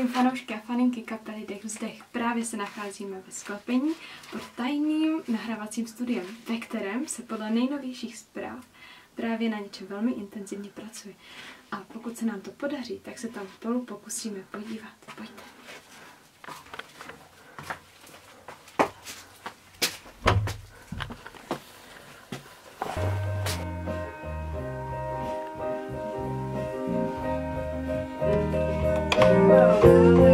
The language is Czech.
zdravím fanoušky a faninky kapely Dech vzdech. Právě se nacházíme ve sklepení pod tajným nahrávacím studiem, ve kterém se podle nejnovějších zpráv právě na něčem velmi intenzivně pracuje. A pokud se nám to podaří, tak se tam spolu pokusíme podívat. Pojďte. Wow.